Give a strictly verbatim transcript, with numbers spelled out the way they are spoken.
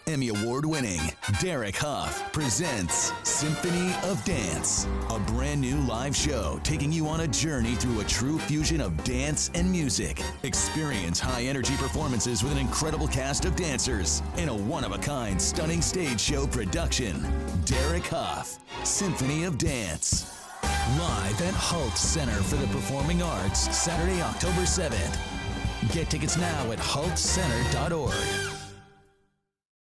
Emmy Award-winning Derek Hough presents Symphony of Dance, a brand new live show taking you on a journey through a true fusion of dance and music. Experience high-energy performances with an incredible cast of dancers in a one-of-a-kind stunning stage show production. Derek Hough, Symphony of Dance. Live at Hult Center for the Performing Arts, Saturday, October seventh. Get tickets now at hult center dot org.